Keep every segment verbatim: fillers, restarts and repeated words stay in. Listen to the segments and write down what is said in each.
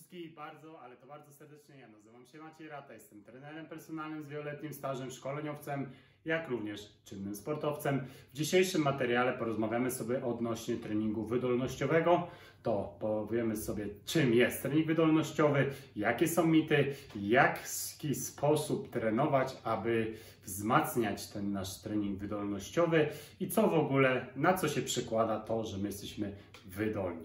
wszystkich bardzo, ale to bardzo serdecznie. Ja nazywam się Maciej Rata, jestem trenerem personalnym z wieloletnim stażem, szkoleniowcem, jak również czynnym sportowcem. W dzisiejszym materiale porozmawiamy sobie odnośnie treningu wydolnościowego. To powiemy sobie, czym jest trening wydolnościowy, jakie są mity, w jaki sposób trenować, aby wzmacniać ten nasz trening wydolnościowy i co w ogóle, na co się przekłada to, że my jesteśmy wydolni.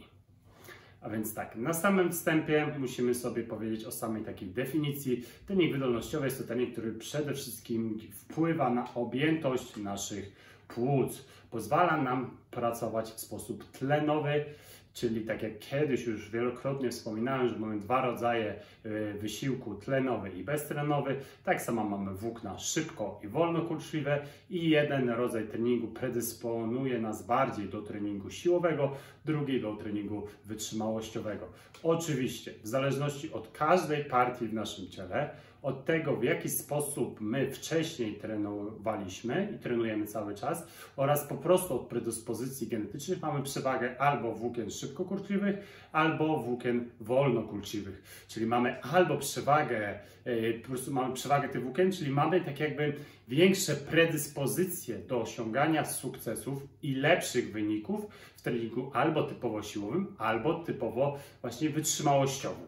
A więc tak, na samym wstępie musimy sobie powiedzieć o samej takiej definicji. Trening wydolnościowy jest to trening, który przede wszystkim wpływa na objętość naszych płuc. Pozwala nam pracować w sposób tlenowy, czyli tak jak kiedyś już wielokrotnie wspominałem, że mamy dwa rodzaje wysiłku, tlenowy i beztlenowy. Tak samo mamy włókna szybko i wolno kurczliwe i jeden rodzaj treningu predysponuje nas bardziej do treningu siłowego, drugi do treningu wytrzymałościowego. Oczywiście w zależności od każdej partii w naszym ciele, od tego, w jaki sposób my wcześniej trenowaliśmy i trenujemy cały czas oraz po prostu od predyspozycji genetycznych mamy przewagę albo włókien szybkokurczliwych, albo włókien wolnokurczliwych. Czyli mamy albo przewagę, po prostu mamy przewagę tych włókien, czyli mamy tak jakby większe predyspozycje do osiągania sukcesów i lepszych wyników w treningu albo typowo siłowym, albo typowo właśnie wytrzymałościowym.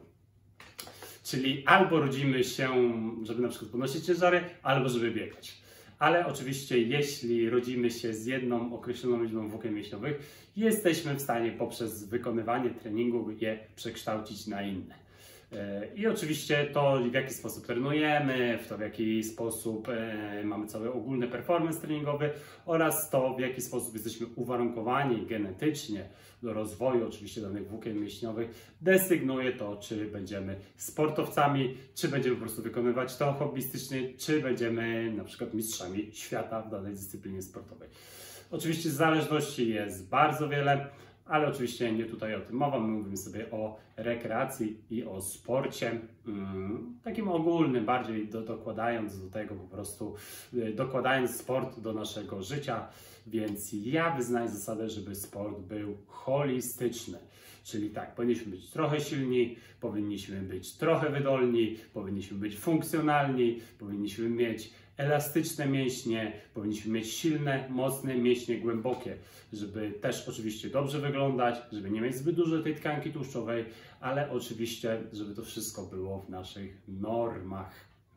Czyli albo rodzimy się, żeby na przykład podnosić ciężary, albo żeby biegać. Ale oczywiście, jeśli rodzimy się z jedną określoną liczbą włókien mięśniowych, jesteśmy w stanie poprzez wykonywanie treningu je przekształcić na inne. I oczywiście to, w jaki sposób trenujemy, w to, w jaki sposób mamy cały ogólny performance treningowy oraz to, w jaki sposób jesteśmy uwarunkowani genetycznie do rozwoju oczywiście danych włókien mięśniowych, desygnuje to, czy będziemy sportowcami, czy będziemy po prostu wykonywać to hobbystycznie, czy będziemy na przykład mistrzami świata w danej dyscyplinie sportowej. Oczywiście zależności jest bardzo wiele, ale oczywiście nie tutaj o tym mowa, my mówimy sobie o rekreacji i o sporcie, mm, takim ogólnym, bardziej do, dokładając do tego po prostu, y, dokładając sport do naszego życia, więc ja wyznaję zasadę, żeby sport był holistyczny. Czyli tak, powinniśmy być trochę silni, powinniśmy być trochę wydolni, powinniśmy być funkcjonalni, powinniśmy mieć elastyczne mięśnie, powinniśmy mieć silne, mocne mięśnie głębokie, żeby też oczywiście dobrze wyglądać, żeby nie mieć zbyt dużo tej tkanki tłuszczowej, ale oczywiście, żeby to wszystko było w naszych normach.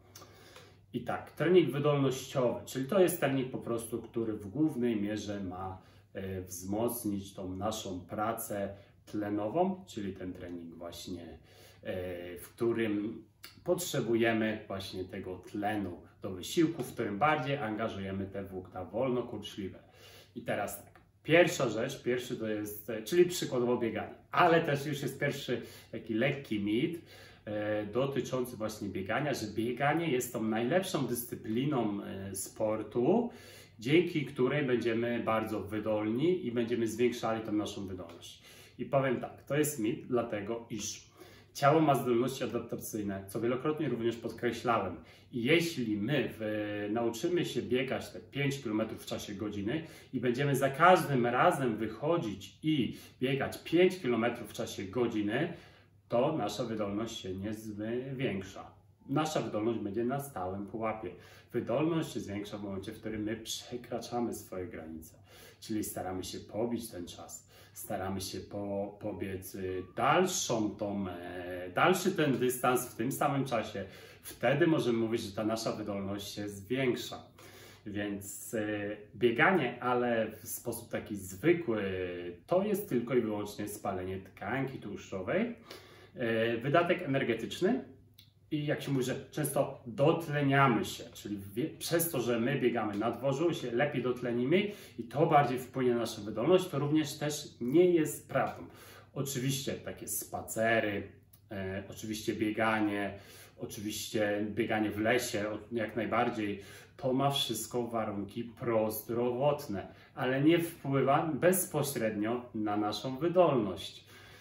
I tak, trening wydolnościowy, czyli to jest trening po prostu, który w głównej mierze ma e, wzmocnić tą naszą pracę tlenową, czyli ten trening właśnie, e, w którym potrzebujemy właśnie tego tlenu do wysiłku, w którym bardziej angażujemy te włókna wolnokurczliwe. I teraz tak, pierwsza rzecz, pierwszy to jest, czyli przykładowo bieganie, ale też już jest pierwszy taki lekki mit e, dotyczący właśnie biegania, że bieganie jest tą najlepszą dyscypliną e, sportu, dzięki której będziemy bardzo wydolni i będziemy zwiększali tą naszą wydolność. I powiem tak, to jest mit, dlatego iż ciało ma zdolności adaptacyjne, co wielokrotnie również podkreślałem. I jeśli my w, nauczymy się biegać te pięć kilometrów w czasie godziny i będziemy za każdym razem wychodzić i biegać pięć kilometrów w czasie godziny, to nasza wydolność się nie zwiększa. Nasza wydolność będzie na stałym pułapie. Wydolność się zwiększa w momencie, w którym my przekraczamy swoje granice. Czyli staramy się pobić ten czas. Staramy się po, pobiec dalszą tą, e, dalszy ten dystans w tym samym czasie. Wtedy możemy mówić, że ta nasza wydolność się zwiększa. Więc e, bieganie, ale w sposób taki zwykły, to jest tylko i wyłącznie spalenie tkanki tłuszczowej. E, wydatek energetyczny. I jak się mówi, że często dotleniamy się, czyli wie, przez to, że my biegamy na dworzu, się lepiej dotlenimy i to bardziej wpłynie na naszą wydolność, to również też nie jest prawdą. Oczywiście takie spacery, e, oczywiście bieganie, oczywiście bieganie w lesie, jak najbardziej, to ma wszystko warunki prozdrowotne, ale nie wpływa bezpośrednio na naszą wydolność.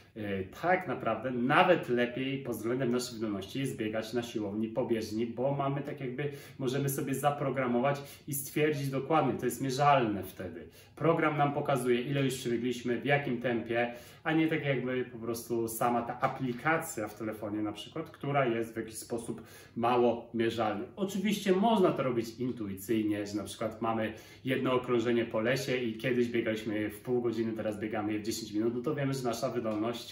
Tak naprawdę nawet lepiej pod względem naszej wydolności jest biegać na siłowni pobieżni, bo mamy tak jakby, możemy sobie zaprogramować i stwierdzić dokładnie, to jest mierzalne wtedy. Program nam pokazuje, ile już przebiegliśmy, w jakim tempie, a nie tak jakby po prostu sama ta aplikacja w telefonie na przykład, która jest w jakiś sposób mało mierzalna. Oczywiście można to robić intuicyjnie, że na przykład mamy jedno okrążenie po lesie i kiedyś biegaliśmy w pół godziny, teraz biegamy je w dziesięć minut, no to wiemy, że nasza wydolność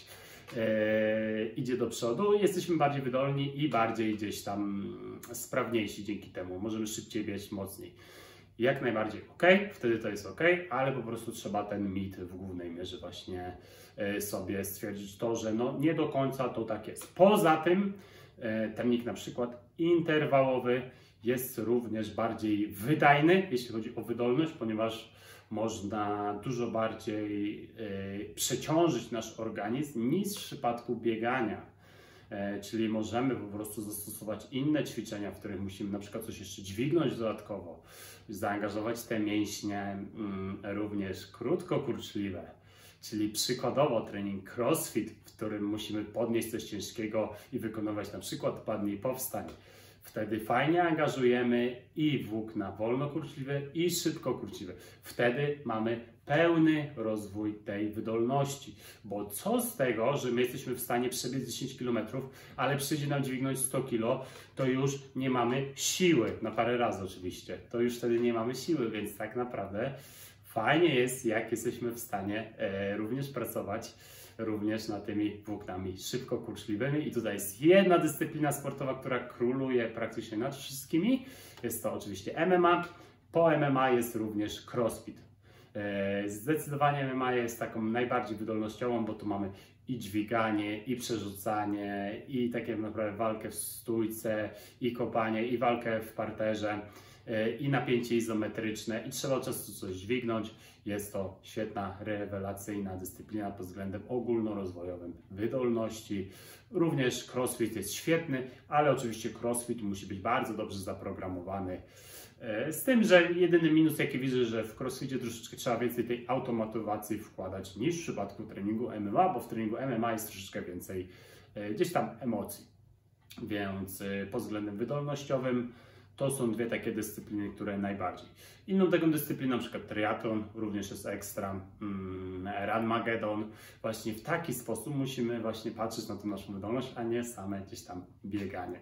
e, idzie do przodu, jesteśmy bardziej wydolni i bardziej gdzieś tam sprawniejsi dzięki temu, możemy szybciej biec, mocniej. Jak najbardziej ok, wtedy to jest ok, ale po prostu trzeba ten mit w głównej mierze właśnie sobie stwierdzić to, że no nie do końca to tak jest. Poza tym trening na przykład interwałowy jest również bardziej wydajny, jeśli chodzi o wydolność, ponieważ można dużo bardziej przeciążyć nasz organizm niż w przypadku biegania. Czyli możemy po prostu zastosować inne ćwiczenia, w których musimy na przykład coś jeszcze dźwignąć dodatkowo, zaangażować te mięśnie również krótkokurczliwe, czyli przykładowo trening crossfit, w którym musimy podnieść coś ciężkiego i wykonywać na przykład padnij powstań. Wtedy fajnie angażujemy i włókna wolnokurczliwe i szybkokurczliwe. Wtedy mamy pełny rozwój tej wydolności. Bo co z tego, że my jesteśmy w stanie przebiec dziesięć kilometrów, ale przyjdzie nam dźwignąć sto kilo, to już nie mamy siły, na parę razy oczywiście, to już wtedy nie mamy siły, więc tak naprawdę fajnie jest, jak jesteśmy w stanie e, również pracować również nad tymi włóknami szybkokurczliwymi. I tutaj jest jedna dyscyplina sportowa, która króluje praktycznie nad wszystkimi. Jest to oczywiście M M A. Po M M A jest również crossfit. Zdecydowanie M M A jest taką najbardziej wydolnościową, bo tu mamy i dźwiganie, i przerzucanie, i takie naprawdę walkę w stójce, i kopanie, i walkę w parterze, i napięcie izometryczne, i trzeba często coś dźwignąć. Jest to świetna, rewelacyjna dyscyplina pod względem ogólnorozwojowym wydolności. Również crossfit jest świetny, ale oczywiście crossfit musi być bardzo dobrze zaprogramowany. Z tym, że jedyny minus, jaki widzę, że w crossficie troszeczkę trzeba więcej tej automatyzacji wkładać niż w przypadku treningu M M A, bo w treningu M M A jest troszeczkę więcej gdzieś tam emocji. Więc pod względem wydolnościowym to są dwie takie dyscypliny, które najbardziej. Inną taką dyscypliną, na przykład triatlon, również jest ekstra, mm, Runmageddon. Właśnie w taki sposób musimy właśnie patrzeć na tę naszą wydolność, a nie same gdzieś tam bieganie.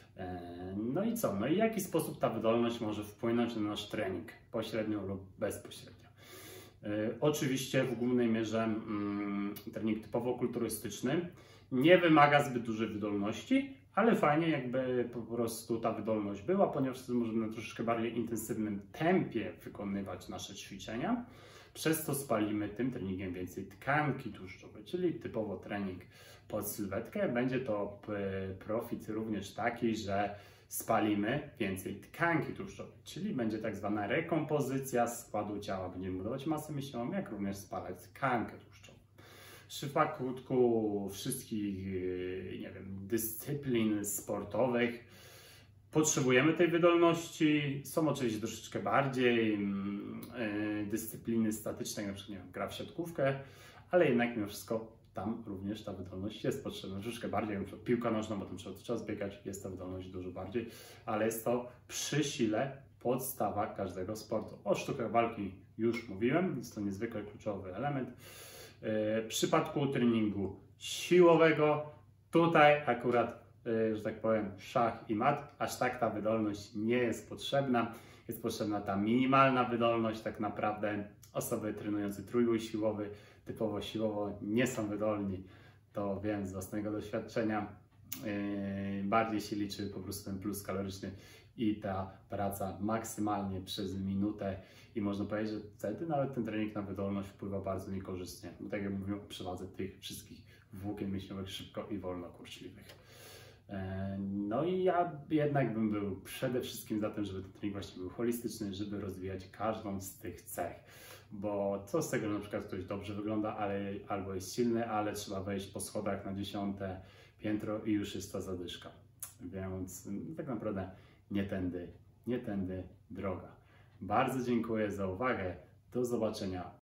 No i co? No i w jaki sposób ta wydolność może wpłynąć na nasz trening, pośrednio lub bezpośrednio? Oczywiście w głównej mierze mm, trening typowo kulturystyczny nie wymaga zbyt dużej wydolności, ale fajnie jakby po prostu ta wydolność była, ponieważ wtedy możemy na troszeczkę bardziej intensywnym tempie wykonywać nasze ćwiczenia. Przez to spalimy tym treningiem więcej tkanki tłuszczowej, czyli typowo trening pod sylwetkę. Będzie to profit również taki, że spalimy więcej tkanki tłuszczowej, czyli będzie tak zwana rekompozycja składu ciała. Będziemy budować masę mięśniową, jak również spalać tkankę tłuszczową. W przypadku wszystkich, nie wiem, dyscyplin sportowych potrzebujemy tej wydolności. Są oczywiście troszeczkę bardziej yy, dyscypliny statyczne, jak na przykład nie wiem, gra w siatkówkę, ale jednak mimo wszystko tam również ta wydolność jest potrzebna. Troszeczkę bardziej, jak na przykład piłka nożna, bo tam trzeba czas biegać, jest ta wydolność dużo bardziej, ale jest to przy sile podstawa każdego sportu. O sztukach walki już mówiłem, jest to niezwykle kluczowy element. W przypadku treningu siłowego, tutaj akurat, że tak powiem, szach i mat, aż tak ta wydolność nie jest potrzebna. Jest potrzebna ta minimalna wydolność, tak naprawdę osoby trenujące trójbój siłowy, typowo siłowo nie są wydolni, to wiem z własnego doświadczenia. Bardziej się liczy po prostu ten plus kaloryczny i ta praca maksymalnie przez minutę i można powiedzieć, że wtedy nawet ten trening na wydolność wpływa bardzo niekorzystnie, bo tak jak mówiłem o przewadze tych wszystkich włókien mięśniowych szybko i wolno kurczliwych. No i ja jednak bym był przede wszystkim za tym, żeby ten trening właśnie był holistyczny, żeby rozwijać każdą z tych cech. Bo co z tego, że na przykład ktoś dobrze wygląda, ale albo jest silny, ale trzeba wejść po schodach na dziesiąte piętro i już jest ta zadyszka. Więc tak naprawdę nie tędy, nie tędy droga. Bardzo dziękuję za uwagę. Do zobaczenia.